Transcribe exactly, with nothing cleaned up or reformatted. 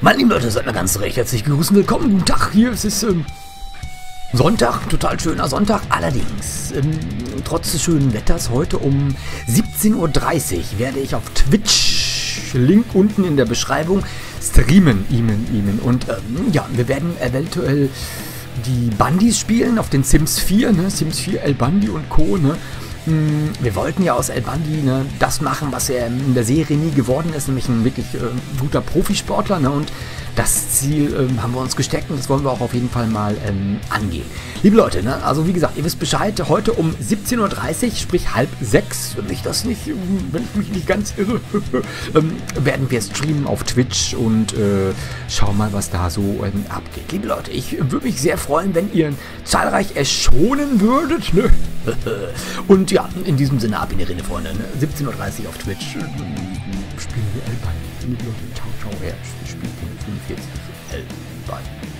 Meine lieben Leute, seid mir ganz recht herzlich gegrüßt. Willkommen, guten Tag. Hier es ist ähm, Sonntag, total schöner Sonntag. Allerdings, ähm, trotz des schönen Wetters, heute um siebzehn Uhr dreißig werde ich auf Twitch, Link unten in der Beschreibung, streamen. Emen, Emen. Und ähm, ja, wir werden eventuell die Bundys spielen auf den Sims vier, ne? Sims vier, El Bundy und Co. Ne? Wir wollten ja aus El Bundy ne, das machen, was er in der Serie nie geworden ist, nämlich ein wirklich äh, guter Profisportler. Ne, und das Ziel ähm, haben wir uns gesteckt und das wollen wir auch auf jeden Fall mal ähm, angehen. Liebe Leute, ne, also wie gesagt, ihr wisst Bescheid, heute um siebzehn Uhr dreißig, sprich halb sechs, wenn ich das nicht, wenn ich mich nicht ganz irre, ähm, werden wir streamen auf Twitch und äh, schauen mal, was da so ähm, abgeht. Liebe Leute, ich würde mich sehr freuen, wenn ihr zahlreich erschonen würdet. Ne? Und ja, in diesem Sinne, ab in die Rede, Freunde. Ne? siebzehn Uhr dreißig auf Twitch. Spielen wir El Bundy. Liebe Leute, ciao, ciao. Er spielt fünfundvierzig El Bundy.